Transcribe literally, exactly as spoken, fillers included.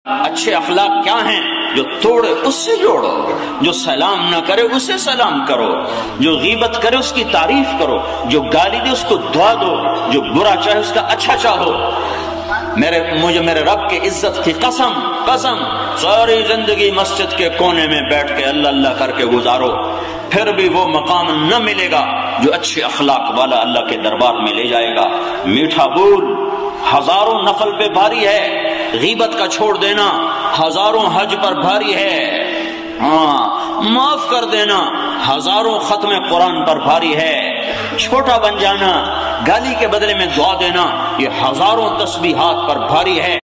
अच्छे अखलाक क्या हैं? जो तोड़े उससे जोड़ो, जो सलाम ना करे उसे सलाम करो, जो गीबत करे उसकी तारीफ करो, जो गाली दे उसको दुआ दो, जो बुरा चाहे उसका अच्छा चाहो। मेरे मुझे मेरे रब के इज्जत की कसम कसम सारी जिंदगी मस्जिद के कोने में बैठ के अल्लाह अल्लाह करके गुजारो, फिर भी वो मकाम न मिलेगा जो अच्छे अखलाक वाला अल्लाह के दरबार में ले जाएगा। मीठा बोल हजारों नफल पे भारी है, गीबत का छोड़ देना हजारों हज पर भारी है। हाँ, माफ कर देना हजारों खत्म कुरान पर भारी है। छोटा बन जाना, गाली के बदले में दुआ देना, ये हजारों तस्बीहात पर भारी है।